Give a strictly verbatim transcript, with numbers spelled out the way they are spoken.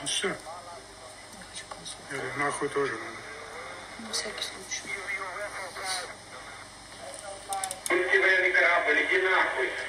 Ну все. Я хочу консультацию. Я говорю, нахуй тоже надо. На всякий случай. Военный корабль, иди нахуй.